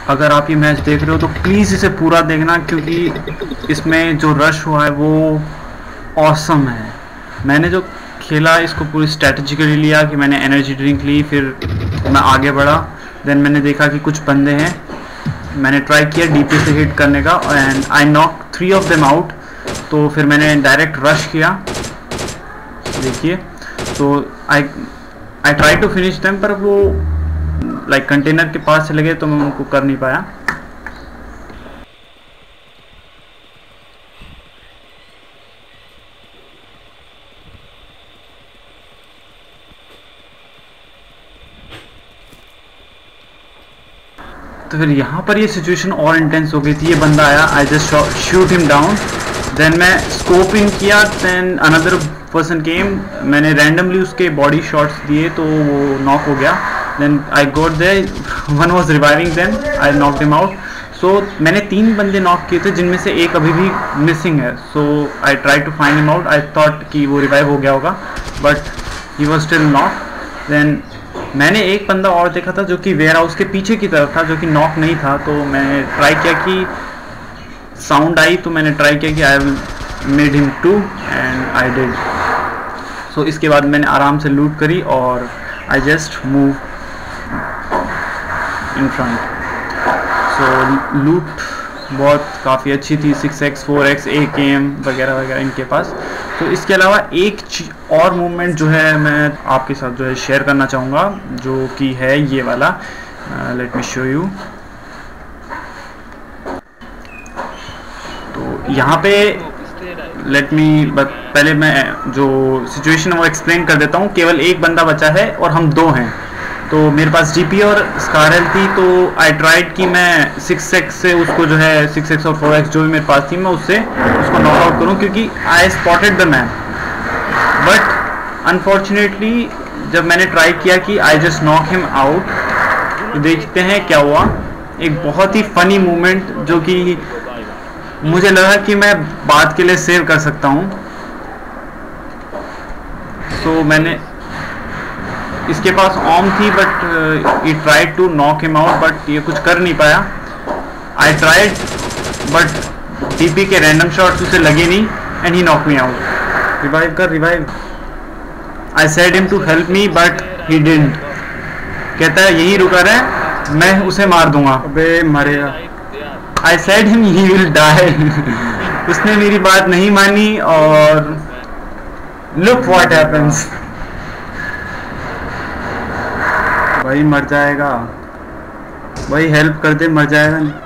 अगर आप ये मैच देख रहे हो तो प्लीज़ इसे पूरा देखना, क्योंकि इसमें जो रश हुआ है वो ऑसम है। मैंने जो खेला इसको पूरी स्ट्रेटजिकली लिया कि मैंने एनर्जी ड्रिंक ली, फिर मैं आगे बढ़ा। देन मैंने देखा कि कुछ बंदे हैं, मैंने ट्राई किया डीपी से हिट करने का and I knock 3 off them out. तो फिर मैंने डायरेक्ट रश किया, देखिए। तो I try to finish them, पर वो लाइक कंटेनर के पास चले गए तो मैं उनको कर नहीं पाया। तो फिर यहाँ पर ये सिचुएशन और इंटेंस हो गई थी। ये बंदा आया, I just shoot him down, then मैं स्कोपिंग किया, देन अनदर पर्सन केम, मैंने रैंडमली उसके बॉडी शॉट्स दिए तो वो नॉक हो गया। Then I got there, one was reviving, then I knocked him out. So मैंने 3 बंदे नॉक किए थे जिनमें से एक अभी भी मिसिंग है। So I try to find him out, I thought कि वो रिवाइव हो गया होगा, but he was still knock. Then मैंने एक बंदा और देखा था जो कि वेयर हाउस के पीछे की तरफ था, जो कि नॉक नहीं था। तो मैंने ट्राई किया कि साउंड आई तो मैंने ट्राई किया कि I will made him to and I did. So इसके बाद मैंने आराम से लूट करी और I just move in front. So लूट बहुत काफ़ी अच्छी थी, 6x 4x AKM वगैरह वगैरह इनके पास। तो इसके अलावा एक और मूवमेंट जो है मैं आपके साथ जो है शेयर करना चाहूँगा, जो कि है ये वाला। Let me show you. तो यहाँ पे लेट मी पहले मैं जो सिचुएशन है वो एक्सप्लेन कर देता हूँ। केवल एक बंदा बचा है और हम 2 हैं। तो मेरे पास GP और स्कारल थी, तो आई ट्राइड कि मैं 6x से उसको जो है 6x और 4x जो भी मेरे पास थी मैं उससे उसको नॉक आउट करूँ, क्योंकि I spotted the man. But unfortunately जब मैंने ट्राई किया कि I just knock him out, तो देखते हैं क्या हुआ। एक बहुत ही फनी मोमेंट जो कि मुझे लगा कि मैं बात के लिए सेव कर सकता हूँ। तो मैंने इसके पास ऑम थी, but he tried to knock him out, but ये कुछ कर नहीं पाया। आई ट्राइड बट डीपी के रैंडम शॉट्स उसे लगे नहीं and he knock me out. Revive कर, revive. I said him to help me but he didn't. कहता है यही रुका रहे, मैं उसे मार दूंगा। अबे मरेगा। I said him he will die. उसने मेरी बात नहीं मानी और लुक व्हाट हैपेंस। भाई मर जाएगा, भाई हेल्प कर दे, मर जाएगा।